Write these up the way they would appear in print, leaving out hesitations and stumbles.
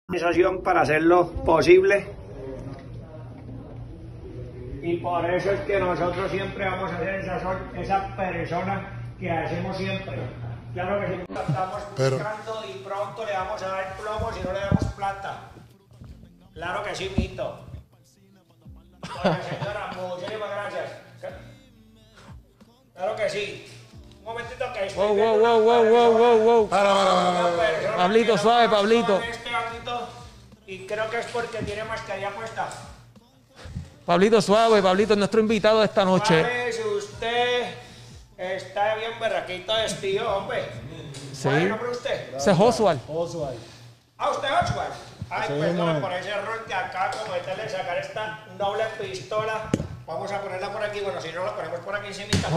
organización para hacerlo posible, y por eso es que nosotros siempre vamos a ser esa persona que hacemos siempre. Claro que si estamos buscando y pronto le vamos a dar plomo si no le damos plata. Claro que sí, mito. Bueno, señora, muchísimas gracias. Claro que sí. Un momentito que estoy Wow. Pablito, suave, Pablito. Y creo que es porque tiene mascarilla puesta. Pablito, suave, Pablito es nuestro invitado de esta noche. Vale, si usted está bien berraquito vestido, hombre. Sí. ¿Cuál es el nombre de usted? Ese es Oswald. Ah, usted es Oswald. Ay, Sí, perdón por ese error que acá cometerle, sacar esta noble pistola. Vamos a ponerla por aquí. Bueno, si no la ponemos por aquí encimita.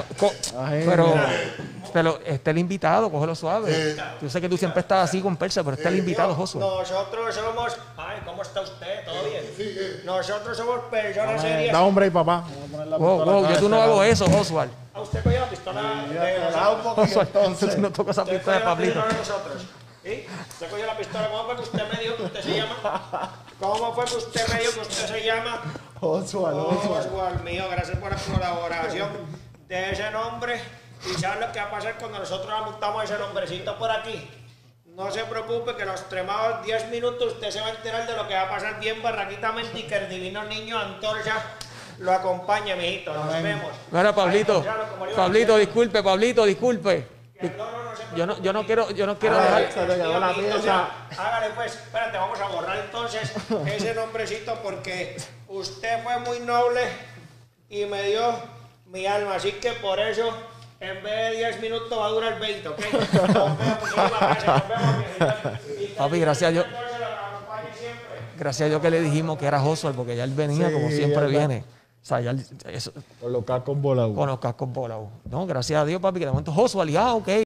Pero este es el invitado, cógelo suave. Yo sé que tú siempre estás así con Persa, pero este es el invitado, Josué. Nosotros somos... Ay, ¿cómo está usted? ¿Todo bien? Nosotros somos personas serias. Da hombre y papá. Wow, yo tú no hago eso, Oswald. ¿A usted cogió la pistola de Da un poquito entonces. Tú no tocas esa pistola de Pablito. nosotros. ¿Sí? Usted cogió la pistola. ¿Cómo fue que usted me dijo que usted se llama? ¿Cómo fue que usted me dijo que usted se llama? Oswald mío, gracias por la colaboración de ese nombre. Y saben lo que va a pasar cuando nosotros montamos ese nombrecito por aquí. No se preocupe que los tremados 10 minutos usted se va a enterar de lo que va a pasar bien barraquitamente y que el divino niño Antorcha lo acompañe, mijito. Nos vemos. Mira, Pablito, Pablito, disculpe, Pablito, disculpe. No, Yo no quiero dejar... Se te quedó la pieza. Hágale pues, espérate, vamos a borrar entonces ese nombrecito porque usted fue muy noble y me dio mi alma, así que por eso en vez de 10 minutos va a durar 20, ¿ok? Nos vemos. Papi, gracias a Dios. Gracias a Dios que le dijimos que era Josué, porque ya él venía Sí, como siempre verdad. viene. O sea, ya Con los cascos volados. con los cascos volados. No, gracias a Dios, papi, que de momento Josué, ok.